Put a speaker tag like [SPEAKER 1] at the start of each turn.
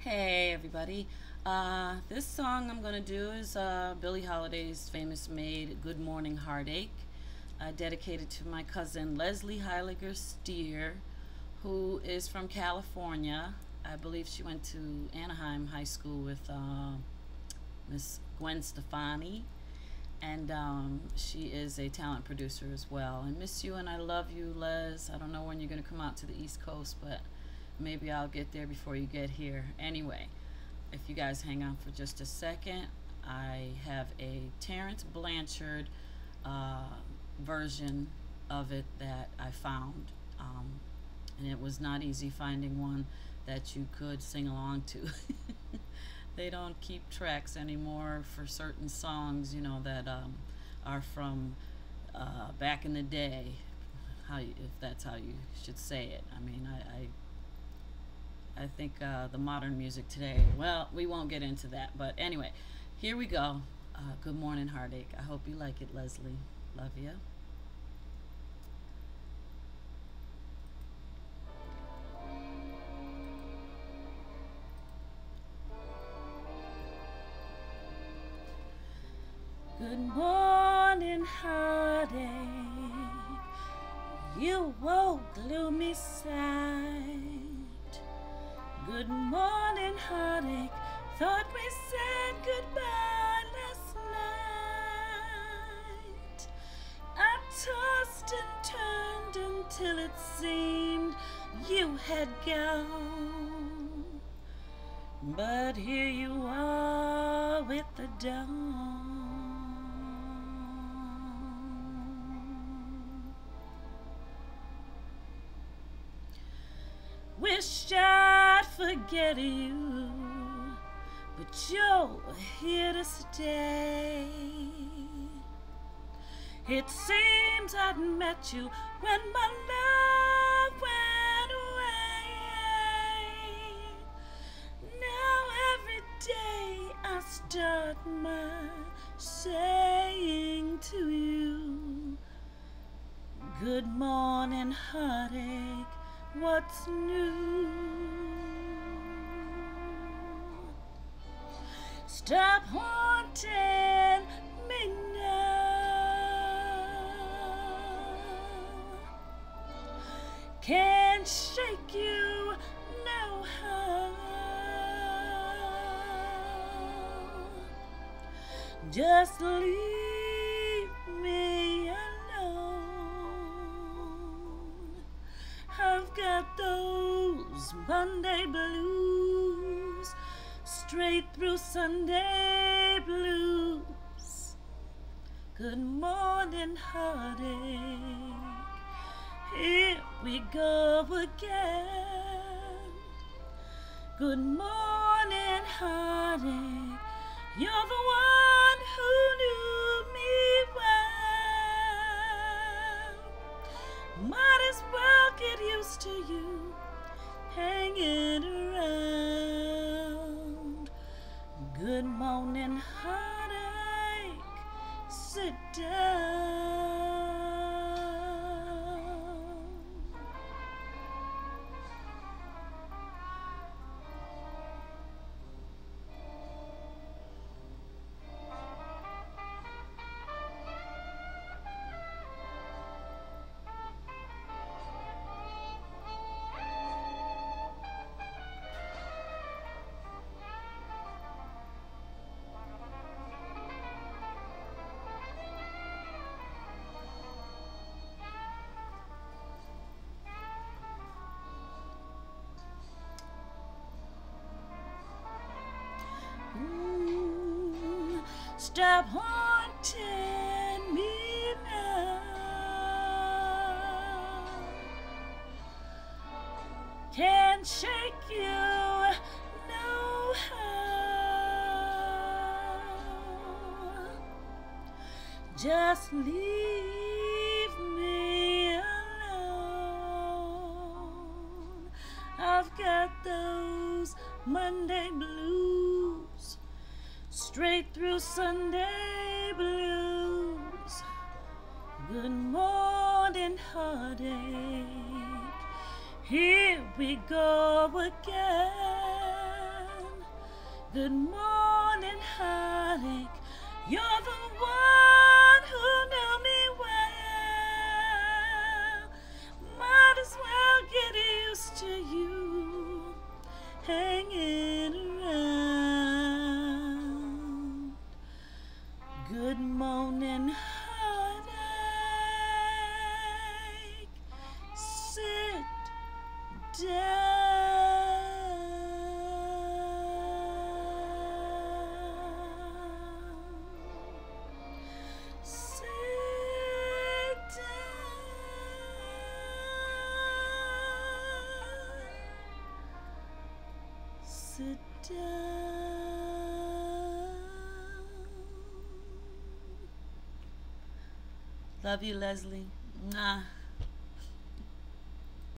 [SPEAKER 1] Hey everybody. This song I'm going to do is Billie Holiday's famous made Good Morning Heartache, dedicated to my cousin Leslie Heiliger Steer, who is from California. I believe she went to Anaheim High School with Miss Gwen Stefani, and she is a talent producer as well. I miss you and I love you, Les. I don't know when you're going to come out to the East Coast, but maybe I'll get there before you get here. Anyway, if you guys hang on for just a second, I have a Terence Blanchard version of it that I found. And it was not easy finding one that you could sing along to. They don't keep tracks anymore for certain songs, that are from back in the day. If that's how you should say it. I mean, I think the modern music today, well, we won't get into that. But anyway, here we go. Good Morning Heartache. I hope you like it, Leslie. Love ya. Good morning, heartache. You woke gloomy sight. Good morning, heartache. Thought we said goodbye last night. I tossed and turned until it seemed you had gone. But here you are with the dawn. Wish I'd forget you, but you're here to stay. It seems I'd met you when my love went away. Now every day I start my saying to you, good morning, heartache. What's new? Stop haunting me now. Can't shake you no how. Just leave me alone. I've got those Monday blues, straight through Sunday blues. Good morning, heartache. Here we go again. Good morning, heartache. You're the one who knew me well. Might as well get used to you hanging around. Good morning, heartache. Sit down. Stop haunting me now. Can't shake you no how. Just leave me alone. I've got those Monday blues, straight through Sunday blues. Good morning, heartache. Here we go again. Good morning, heartache. You're the one who knew me well. Might as well get used to you hanging around. Good morning, heartache. Sit down. Sit down. Love you, Leslie. Mwah.